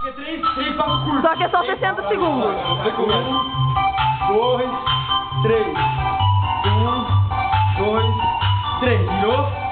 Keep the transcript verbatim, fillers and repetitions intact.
três, três passos curtos. Só que é só sessenta segundos. Um, dois, três. Um, dois, três. Virou?